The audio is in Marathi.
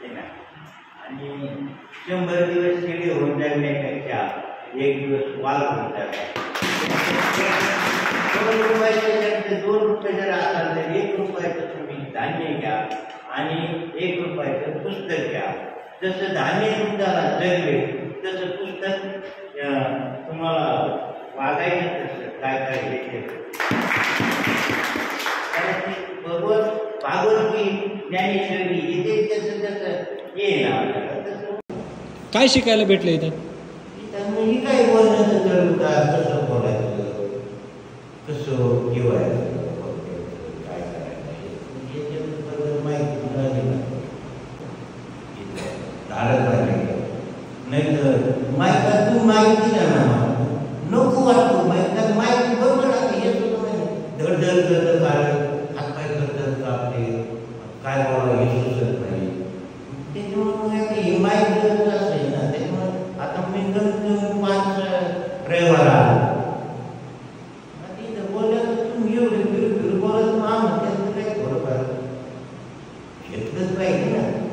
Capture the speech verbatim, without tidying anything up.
आणि शंभर दिवस शेळी होऊन जगण्यापेक्षा एक दिवस वाल होऊन जातात. दोन रुपयाचे दोन रुपये जर असाल तर एक रुपयाचं तुम्ही धान्य घ्या आणि एक रुपयाचं पुस्तक घ्या. जसं धान्य तुमच्याला जगले तसं पुस्तक तुम्हाला वागायचं तसं काय काय घ्यायचं. भगवत भागवत ज्ञानेश्वरी येते तसं तसं येईल आपल्याला. तसं काय शिकायला भेटलं इथं? इथं मी काय बोलण्याचं ठरवतात कसं बोलायचं कसं जेवायचं काय करायचं याच्याबद्दल माहिती मिळाली ना. झालं पाहिजे.